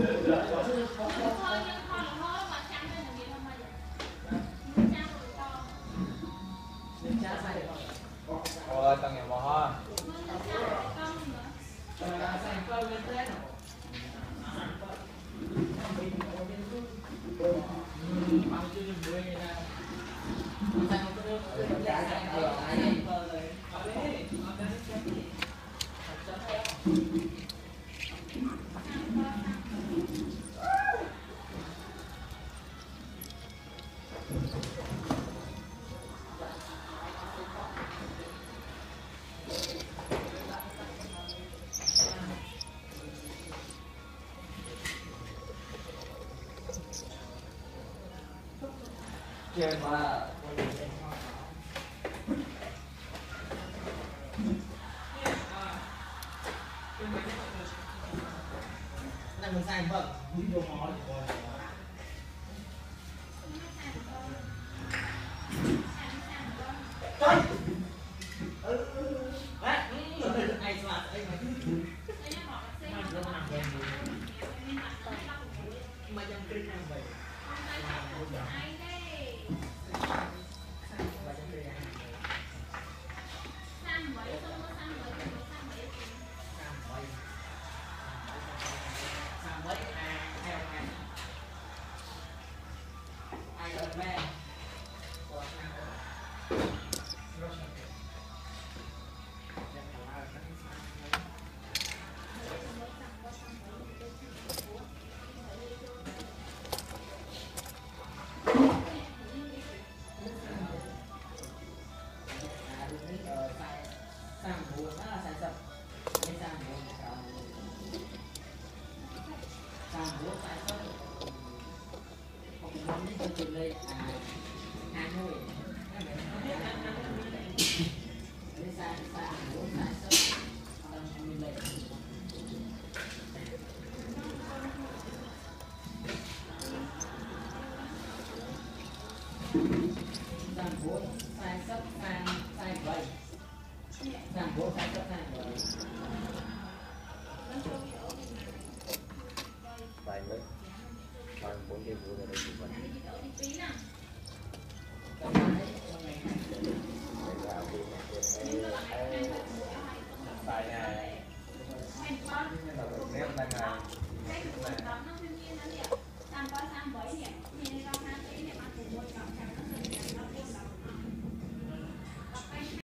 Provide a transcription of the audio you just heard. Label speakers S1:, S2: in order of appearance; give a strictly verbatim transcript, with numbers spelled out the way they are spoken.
S1: Ôi, tao nghe mò ho. Chơi mà này mình sai vâng video món trời ừ đấy ai soạt ai mà mà dòng kinh làm vậy vài mấy bằng bốn cái vụ này thì vẫn bài này nếu đang ngày